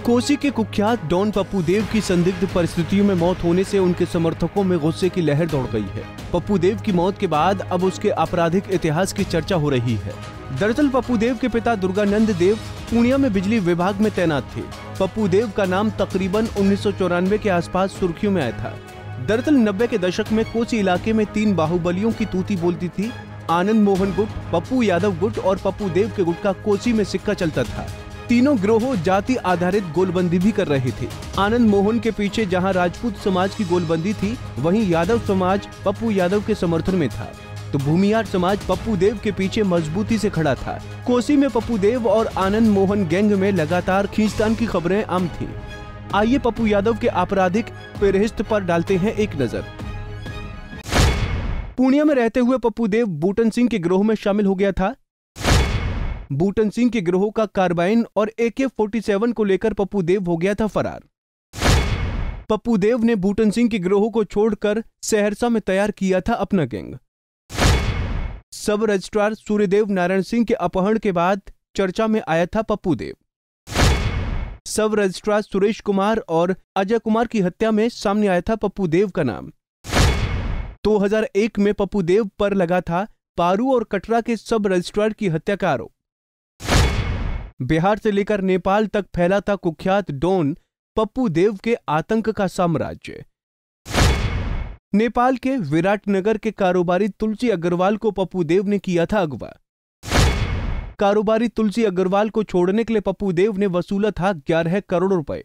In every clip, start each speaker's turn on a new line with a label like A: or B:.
A: कोसी के कुख्यात डॉन पप्पू देव की संदिग्ध परिस्थितियों में मौत होने से उनके समर्थकों में गुस्से की लहर दौड़ गई है। पप्पू देव की मौत के बाद अब उसके आपराधिक इतिहास की चर्चा हो रही है। दरअसल पप्पू देव के पिता दुर्गानंद देव पूर्णिया में बिजली विभाग में तैनात थे। पप्पू देव का नाम तकरीबन 1994 के आसपास सुर्खियों में आया था। दरअसल 90 के दशक में कोसी इलाके में 3 बाहुबलियों की तूती बोलती थी। आनंद मोहन गुट, पप्पू यादव गुट और पप्पू देव के गुट का कोसी में सिक्का चलता था। तीनों गिरोह जाति आधारित गोलबंदी भी कर रहे थे। आनंद मोहन के पीछे जहां राजपूत समाज की गोलबंदी थी, वहीं यादव समाज पप्पू यादव के समर्थन में था, तो भूमियार समाज पप्पू देव के पीछे मजबूती से खड़ा था। कोसी में पप्पू देव और आनंद मोहन गैंग में लगातार खींचतान की खबरें आम थी। आइए पप्पू यादव के आपराधिक फेहरिस्त पर डालते हैं एक नजर। पूर्णिया में रहते हुए पप्पू देव बूटन सिंह के गिरोह में शामिल हो गया था। बूटन सिंह के गिरोह का कार्बाइन और AK-47 को लेकर पप्पू देव हो गया था फरार। पप्पू देव ने बूटन सिंह के गिरोह को छोड़कर सहरसा में तैयार किया था अपना गैंग। सब रजिस्ट्रार सूर्यदेव नारायण सिंह के अपहरण के बाद चर्चा में आया था पप्पू देव। सब रजिस्ट्रार सुरेश कुमार और अजय कुमार की हत्या में सामने आया था पप्पू देव का नाम। 2001 में पप्पू देव पर लगा था पारू और कटरा के सब रजिस्ट्रार की हत्या का आरोप। बिहार से लेकर नेपाल तक फैला था कुख्यात डॉन पप्पू देव के आतंक का साम्राज्य। नेपाल के विराटनगर के कारोबारी तुलसी अग्रवाल को पप्पू देव ने किया था अगवा। कारोबारी तुलसी अग्रवाल को छोड़ने के लिए पप्पू देव ने वसूला था 11 करोड़ रुपए।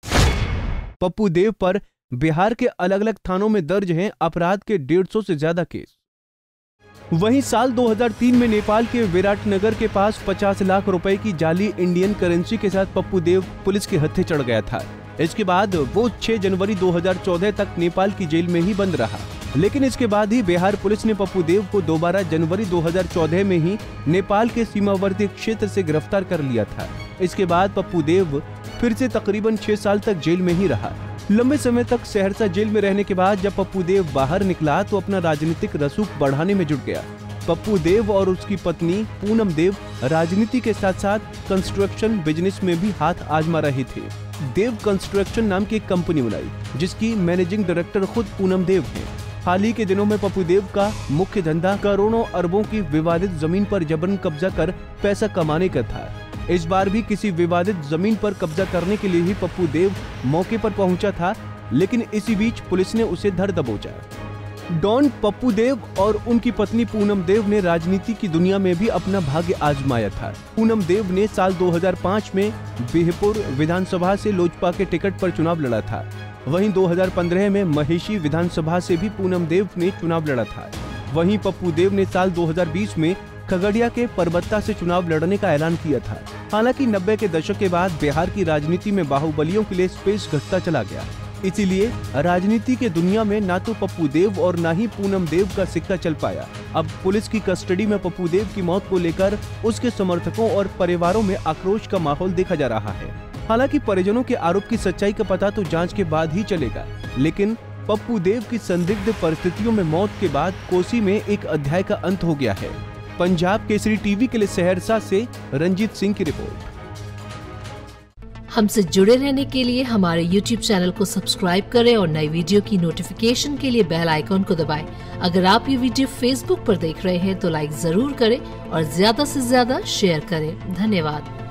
A: पप्पू देव पर बिहार के अलग अलग थानों में दर्ज हैं अपराध के 150 से ज्यादा केस। वहीं साल 2003 में नेपाल के विराटनगर के पास 50 लाख रुपए की जाली इंडियन करेंसी के साथ पप्पू देव पुलिस के हत्थे चढ़ गया था। इसके बाद वो 6 जनवरी 2014 तक नेपाल की जेल में ही बंद रहा, लेकिन इसके बाद ही बिहार पुलिस ने पप्पू देव को दोबारा जनवरी 2014 में ही नेपाल के सीमावर्ती क्षेत्र से गिरफ्तार कर लिया था। इसके बाद पप्पू देव फिर से तकरीबन 6 साल तक जेल में ही रहा। लंबे समय तक सहरसा जेल में रहने के बाद जब पप्पू देव बाहर निकला तो अपना राजनीतिक रसूख बढ़ाने में जुट गया। पप्पू देव और उसकी पत्नी पूनम देव राजनीति के साथ साथ कंस्ट्रक्शन बिजनेस में भी हाथ आजमा रहे थे। देव कंस्ट्रक्शन नाम की एक कंपनी बनाई, जिसकी मैनेजिंग डायरेक्टर खुद पूनम देव हैं। हाल ही के दिनों में पप्पू देव का मुख्य धंधा करोड़ों अरबों की विवादित जमीन पर जबरन कब्जा कर पैसा कमाने का था। इस बार भी किसी विवादित जमीन पर कब्जा करने के लिए ही पप्पू देव मौके पर पहुंचा था, लेकिन इसी बीच पुलिस ने उसे धर दबोचा। डॉन पप्पू देव और उनकी पत्नी पूनम देव ने राजनीति की दुनिया में भी अपना भाग्य आजमाया था। पूनम देव ने साल 2005 में बिहपुर विधानसभा से लोजपा के टिकट पर चुनाव लड़ा था। वहीं 2015 में महेशी विधानसभा से भी पूनम देव ने चुनाव लड़ा था। वहीं पप्पू देव ने साल 2020 में खगड़िया के परबत्ता से चुनाव लड़ने का ऐलान किया था। हालांकि 90 के दशक के बाद बिहार की राजनीति में बाहुबलियों के लिए स्पेस घटता चला गया, इसीलिए राजनीति के दुनिया में ना तो पप्पू देव और ना ही पूनम देव का सिक्का चल पाया। अब पुलिस की कस्टडी में पप्पू देव की मौत को लेकर उसके समर्थकों और परिवारों में आक्रोश का माहौल देखा जा रहा है। हालांकि परिजनों के आरोप की सच्चाई का पता तो जांच के बाद ही चलेगा, लेकिन पप्पू देव की संदिग्ध परिस्थितियों में मौत के बाद कोसी में एक अध्याय का अंत हो गया है। पंजाब केसरी टीवी के लिए सहरसा से रंजीत सिंह की रिपोर्ट।
B: हमसे जुड़े रहने के लिए हमारे YouTube चैनल को सब्सक्राइब करें और नई वीडियो की नोटिफिकेशन के लिए बेल आइकॉन को दबाएं। अगर आप ये वीडियो Facebook पर देख रहे हैं तो लाइक जरूर करें और ज्यादा से ज्यादा शेयर करें। धन्यवाद।